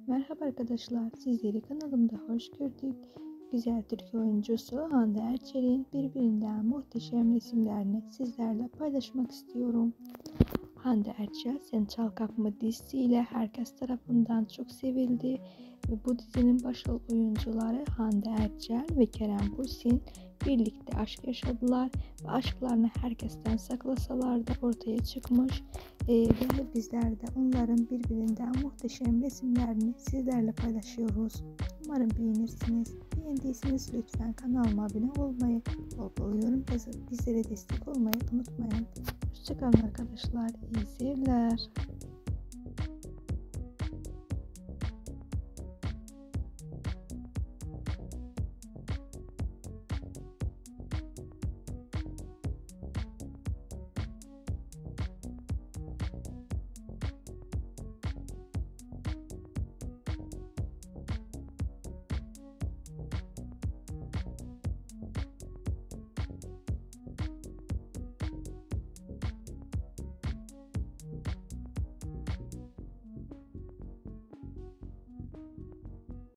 Merhaba arkadaşlar, sizleri kanalımda hoş gördük. Güzel Türk oyuncusu Hande Erçel'in birbirinden muhteşem resimlerini sizlerle paylaşmak istiyorum. Hande Erçel Sen Çal Kapımı dizisiyle herkes tarafından çok sevildi ve bu dizinin başrol oyuncuları Hande Erçel ve Kerem Bürsin birlikte aşk yaşadılar ve aşklarını herkesten saklasalar da ortaya çıkmış ve bizler de onların birbirinden muhteşem resimlerini sizlerle paylaşıyoruz. Umarım beğenirsiniz. Beğendiyseniz lütfen kanalıma abone olmayı, bol bol yorum yazıp bizlere destek olmayı unutmayın. Hoşçakalın arkadaşlar. İyi seyirler.